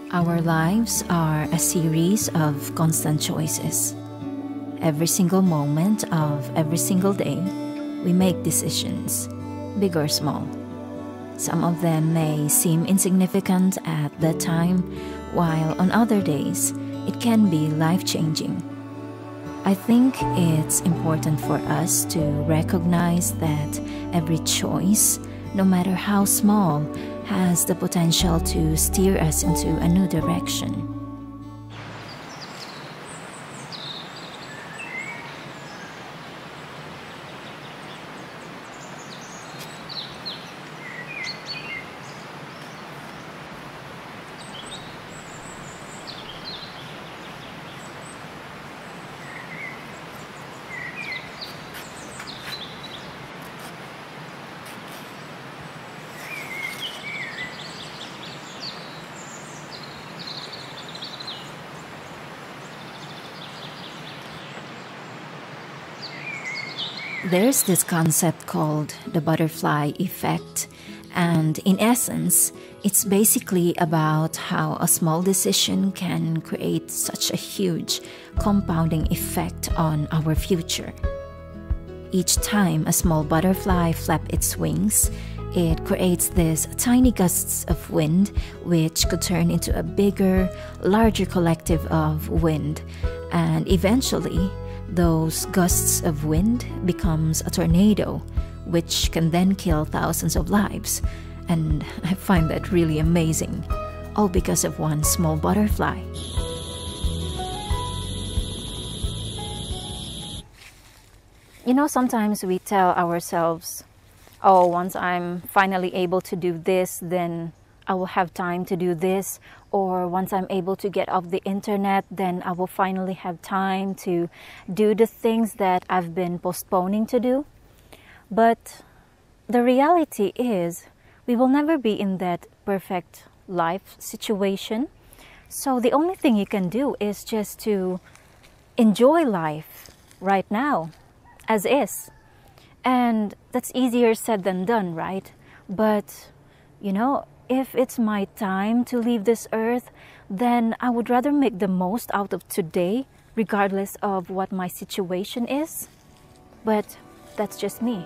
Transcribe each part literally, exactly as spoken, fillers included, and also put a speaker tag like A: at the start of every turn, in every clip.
A: Our lives are a series of constant choices. Every single moment of every single day, we make decisions, big or small. Some of them may seem insignificant at that time, while on other days, it can be life-changing. I think it's important for us to recognize that every choice, no matter how small, has the potential to steer us into a new direction. There's this concept called the butterfly effect, and in essence, it's basically about how a small decision can create such a huge compounding effect on our future. Each time a small butterfly flaps its wings, it creates these tiny gusts of wind which could turn into a bigger, larger collective of wind, and eventually those gusts of wind becomes a tornado, which can then kill thousands of lives. And I find that really amazing, all because of one small butterfly. You know, sometimes we tell ourselves, oh, once I'm finally able to do this, then I will have time to do this, or once I'm able to get off the internet, then I will finally have time to do the things that I've been postponing to do. But the reality is, we will never be in that perfect life situation. So the only thing you can do is just to enjoy life right now, as is. And that's easier said than done, right? But, you know, if it's my time to leave this earth, then I would rather make the most out of today, regardless of what my situation is. But that's just me.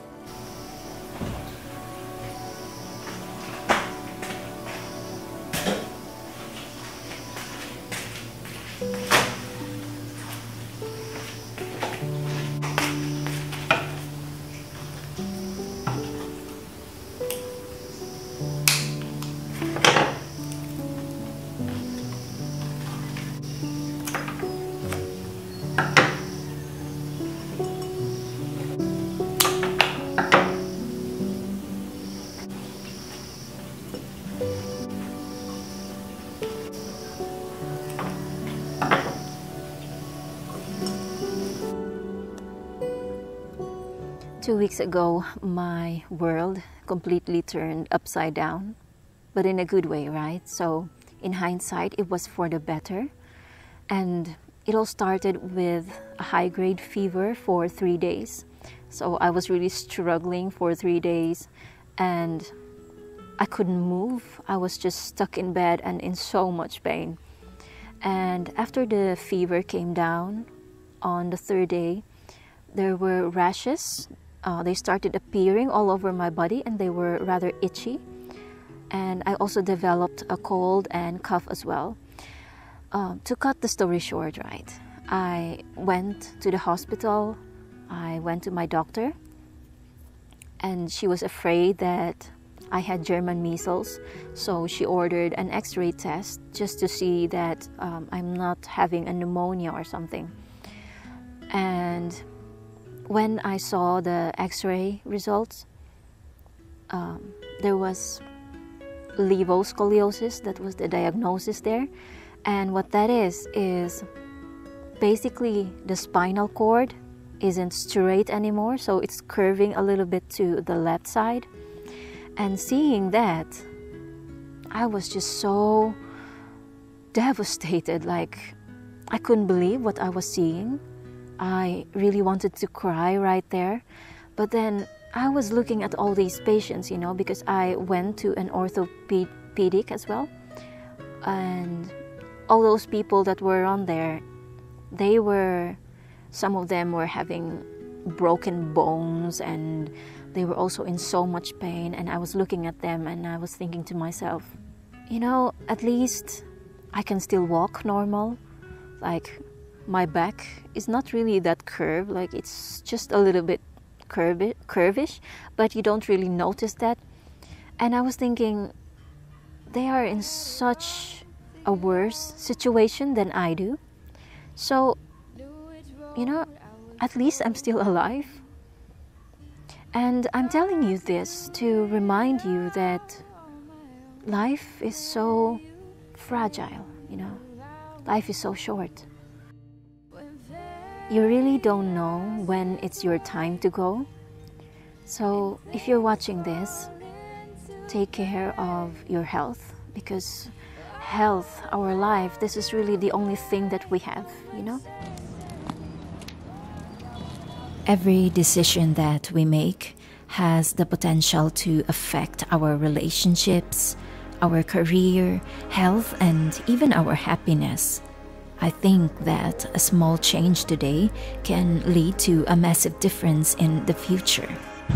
A: Two weeks ago, my world completely turned upside down, but in a good way, right? So in hindsight, it was for the better. And it all started with a high-grade fever for three days. So I was really struggling for three days and I couldn't move. I was just stuck in bed and in so much pain. And after the fever came down on the third day, there were rashes. Uh, they started appearing all over my body and they were rather itchy. And I also developed a cold and cough as well. Um, to cut the story short, right, I went to the hospital. I went to my doctor and she was afraid that I had German measles. So she ordered an x-ray test just to see that um, I'm not having a pneumonia or something. And when I saw the x-ray results, um, there was levoscoliosis. That was the diagnosis there. And what that is, is basically the spinal cord isn't straight anymore, so it's curving a little bit to the left side. And seeing that, I was just so devastated. Like, I couldn't believe what I was seeing. I really wanted to cry right there. But then I was looking at all these patients, you know, because I went to an orthopedic as well. And all those people that were on there, they were, some of them were having broken bones, and they were also in so much pain. And I was looking at them and I was thinking to myself, you know, at least I can still walk normal. Like, my back is not really that curved, like it's just a little bit curvi- curvish, but you don't really notice that. And I was thinking, they are in such a worse situation than I do. So, you know, at least I'm still alive. And I'm telling you this to remind you that life is so fragile, you know. Life is so short. You really don't know when it's your time to go. So if you're watching this, take care of your health, because health, our life, this is really the only thing that we have, you know? Every decision that we make has the potential to affect our relationships, our career, health, and even our happiness. I think that a small change today can lead to a massive difference in the future.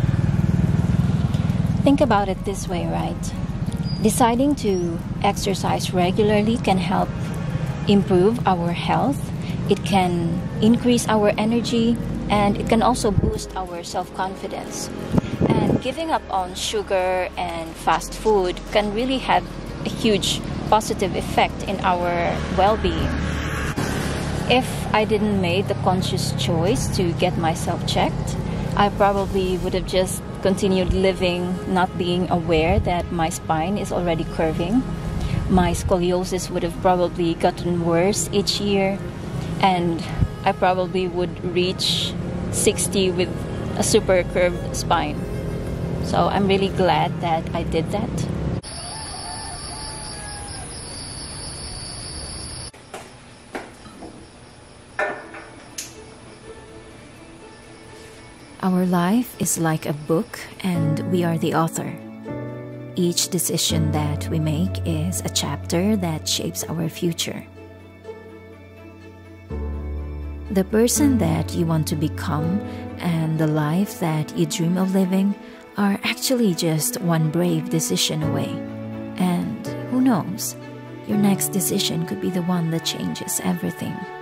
A: Think about it this way, right? Deciding to exercise regularly can help improve our health. It can increase our energy, and it can also boost our self-confidence. And giving up on sugar and fast food can really have a huge positive effect in our well-being. If I didn't make the conscious choice to get myself checked, I probably would have just continued living, not being aware that my spine is already curving. My scoliosis would have probably gotten worse each year, and I probably would reach sixty with a super curved spine. So I'm really glad that I did that. Our life is like a book, and we are the author. Each decision that we make is a chapter that shapes our future. The person that you want to become and the life that you dream of living are actually just one brave decision away. And who knows, your next decision could be the one that changes everything.